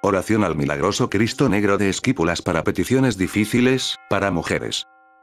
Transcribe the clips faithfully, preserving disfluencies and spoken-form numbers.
Oración al milagroso Cristo Negro de Esquípulas para peticiones difíciles, para mujeres.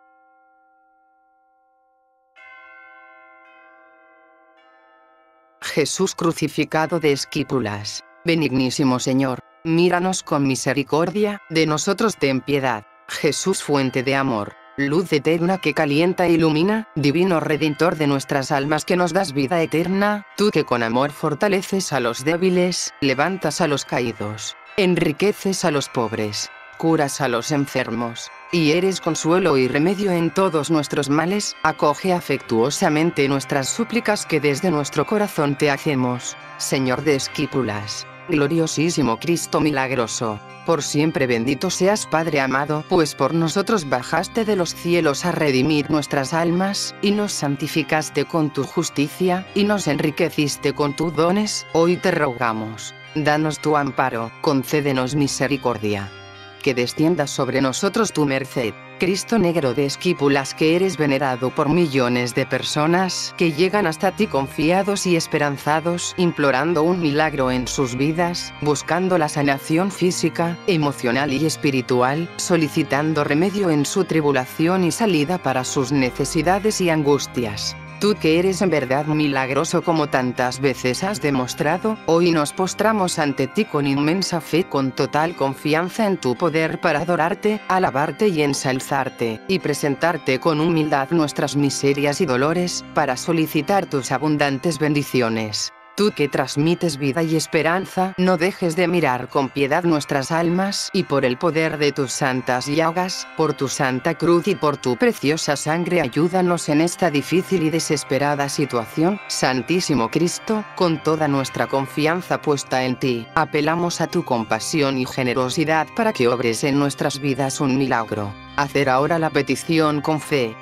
Jesús crucificado de Esquípulas, benignísimo Señor, míranos con misericordia, de nosotros ten piedad. Jesús fuente de amor, luz eterna que calienta e ilumina, divino redentor de nuestras almas que nos das vida eterna, tú que con amor fortaleces a los débiles, levantas a los caídos, enriqueces a los pobres, curas a los enfermos, y eres consuelo y remedio en todos nuestros males, acoge afectuosamente nuestras súplicas que desde nuestro corazón te hacemos, Señor de Esquípulas, gloriosísimo Cristo milagroso. Por siempre bendito seas Padre amado, pues por nosotros bajaste de los cielos a redimir nuestras almas, y nos santificaste con tu justicia, y nos enriqueciste con tus dones. Hoy te rogamos, danos tu amparo, concédenos misericordia. Que descienda sobre nosotros tu merced, Cristo Negro de Esquípulas, que eres venerado por millones de personas que llegan hasta ti confiados y esperanzados, implorando un milagro en sus vidas, buscando la sanación física, emocional y espiritual, solicitando remedio en su tribulación y salida para sus necesidades y angustias. Tú que eres en verdad milagroso como tantas veces has demostrado, hoy nos postramos ante ti con inmensa fe, con total confianza en tu poder para adorarte, alabarte y ensalzarte, y presentarte con humildad nuestras miserias y dolores, para solicitar tus abundantes bendiciones. Tú que transmites vida y esperanza, no dejes de mirar con piedad nuestras almas, y por el poder de tus santas llagas, por tu santa cruz y por tu preciosa sangre ayúdanos en esta difícil y desesperada situación. Santísimo Cristo, con toda nuestra confianza puesta en ti, apelamos a tu compasión y generosidad para que obres en nuestras vidas un milagro. Hacer ahora la petición con fe.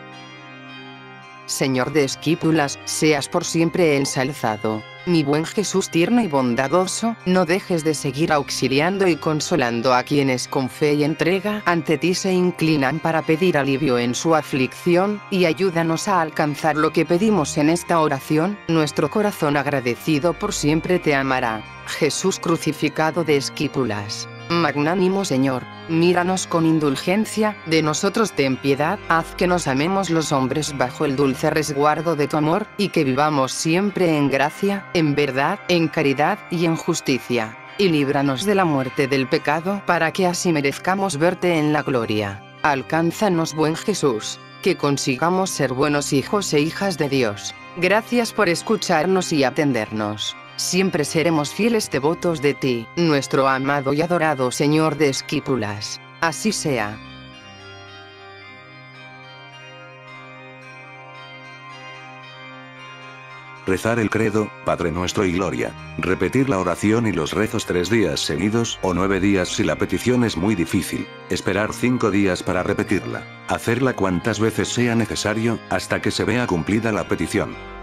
Señor de Esquípulas, seas por siempre ensalzado. Mi buen Jesús tierno y bondadoso, no dejes de seguir auxiliando y consolando a quienes con fe y entrega ante ti se inclinan para pedir alivio en su aflicción, y ayúdanos a alcanzar lo que pedimos en esta oración. Nuestro corazón agradecido por siempre te amará. Jesús crucificado de Esquípulas, magnánimo Señor, míranos con indulgencia, de nosotros ten piedad, haz que nos amemos los hombres bajo el dulce resguardo de tu amor, y que vivamos siempre en gracia, en verdad, en caridad y en justicia. Y líbranos de la muerte del pecado, para que así merezcamos verte en la gloria. Alcánzanos, buen Jesús, que consigamos ser buenos hijos e hijas de Dios. Gracias por escucharnos y atendernos. Siempre seremos fieles devotos de ti, nuestro amado y adorado Señor de Esquípulas. Así sea. Rezar el credo, Padre nuestro y gloria. Repetir la oración y los rezos tres días seguidos o nueve días si la petición es muy difícil. Esperar cinco días para repetirla. Hacerla cuantas veces sea necesario, hasta que se vea cumplida la petición.